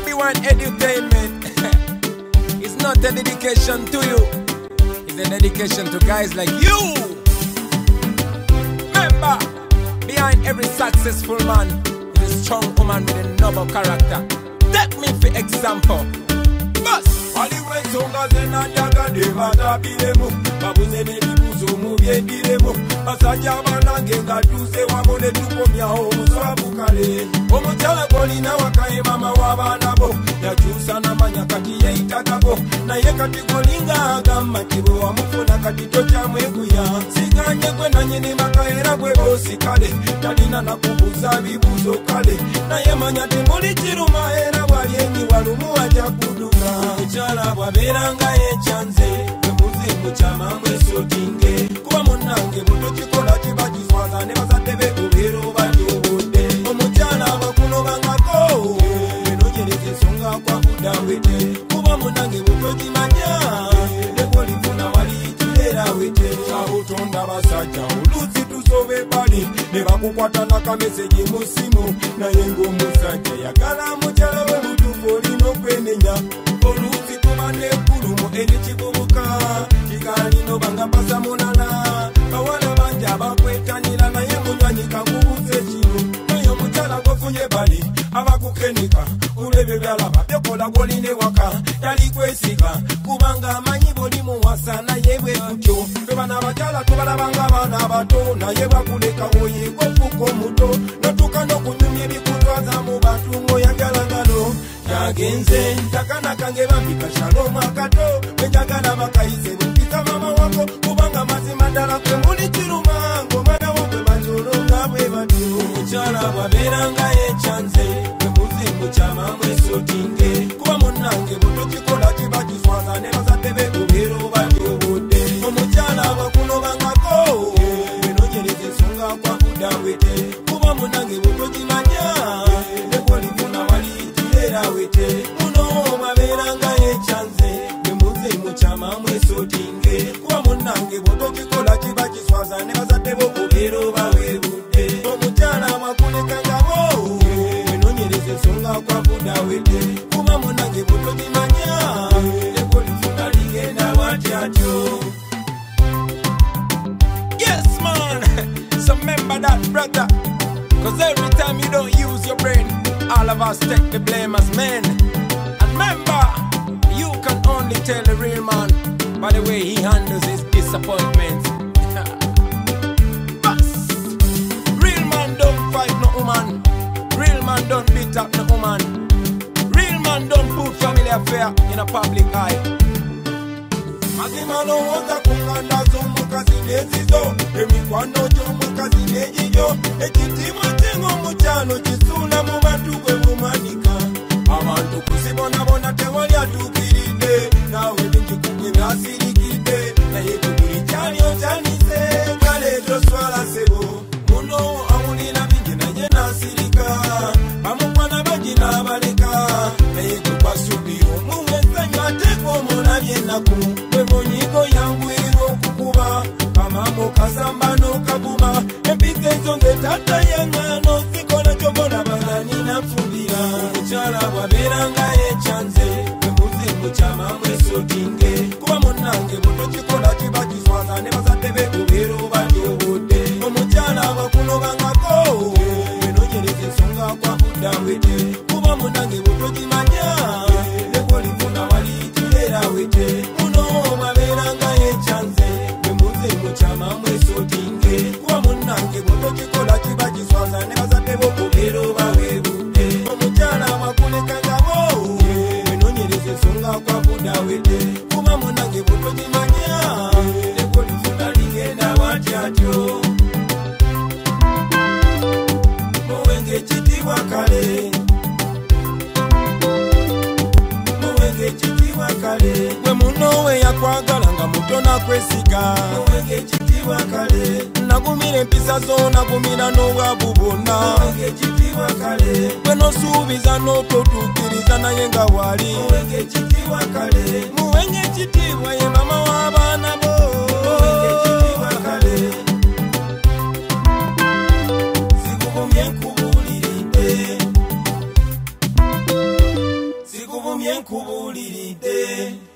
B1 Entertainment. It's not a dedication to you, it's a dedication to guys like you. Remember, behind every successful man is a strong woman with a noble character. Take me for example. Bus. Aliwe songa zena jaga de mata bilemu babuze ne libuzo mu byediremu basajja banange nga tuse wamone tukomya omuswabu kale omukyala golina wakaye mama w'abaana bo yakyusa n'amanya kati yeyitakako naye kati golinga agamba kibo wamufuna kati tokyamweguya siganye gwe nanyini makaera gwe bosi kale talina nakubuuza bibuuzo kale naye manya temuli kiruma era bwali enyi walumu wajja kuduka mukyala bwabeeranga yekyanze emuzimu kyamamwe sotinge kuba munnange mutokikola kiba kiswaza ne bazadde be kubeera obadde obudde omukyala bwakunobangako enogyereza ensonga kwakudawete kuba munnange mutokimanya nekolifuna waliyitira wete kyabutonda basajja oluusi tusobe bali ne bakukwata nakameseji mu simu naye ng'omusajja yagala mukyala we mutufu olina okwenenya oluusi kuba nekulumu erikibubuka kigalino banga mpasa munana bawala bangi abakwetanira naye munywanyi kakubuuza ekiro naye omukyala gwofunye bali abakukenika kulebyo byalaba byokola gwolina ewaka yali kwesiga kubanga amanyi boli muwasa naye bwe kutyo fe bana abakyala tubalabanga abaana abato naye bakuleka woyego fuka omuto notuuka n'okunyumya ebikutwaza mu bantu ng'oyagala ngalo yagenze takana kange bambika shalom akato bwenjagala bakayize bwempisa mama wako kubanga mazima ddala kwe muli kiruma ng'omwana wo bwe batolonga bwe batyo omukyala bwabeeranga yekyanze bwe muzimu kyamamwe sotinge kuba munnange butokikola kiba kiswaza ne bazadde be kubeera obadde obudde omukyala bwakunobangako bwenogyereza ensonga kwakudawete kuba munnange butokimanya nekolifuna waliyitira wete muno mwabeeranga yekyanze bwe muzimu kyamamwe sotinge kuba munnange bwotokikola kiba kiswaza ne bazadde bo kubeera obawebudde omukyala mwakulekangabo enonyereza ensonga kwakudawete kuba munnange bwotokimanya nekolifuna ligenda watyatyo. Yes man, so remember that brother, cause every time you don't use your brain, all of us take the blame as men. And remember, you can only tell the real man by the way he handles his disappointments. But real man don't fight no woman, real man don't beat up no woman, real man don't put family affair in a public eye. Mazima lowooza ku nganda z'omukazi n'ezizo emikwano gy'omukazi n'egiyo ekitiibwa kye ng'omukyalo kisuula mu bantu gwe bumanika abantu kusibonabona tewali atuukiridde naawe bingi kugwe byasirikidde naye kubuli kyali otyanise kale toswala sebo muno awulira bingi naye n'asirika bamukwana bangi n'abaleka naye kukwasubira omuwensanyu ateeka omulabye ennaku munyigo yangwirwa okukuba amambo kasamba n'okaguma empisa ezo ngetata yangano sikola kyobona bagani nafubira omukyala bwabeeranga yekyanze bwe muzimu kyamamwe sotinge kuba munnange butokikola kiba kiswaza ne bazadde be kubeera obadde obudde omukyala bwakunobangako enogyereza ensonga kwakudawete kuba munnange butokimanya nekolifuna waliyitira wete mwabeeranga yekyanze bwe muzimu kyamamwe sotinge kuba munnange bwotokikola kiba kiswaza ne bazadde bo kubeera obawebudde omukyala bwakulekangabo enonyereza ensonga kwakudawete kuba munnange bwotokimanya nekolifuna ligenda watyatyo muwenge ekitiibwa kale gwe muno we yakwagala nga muto nakwesiga nagumira empisa zo nagumira n'obwavu bwonna gwe nosuubiza n'ototuukiriza naye nga wali muwenge ekitiibwa ye mama w'abaana bo zigugumye nkubuuliridde nkumye nkubuliridde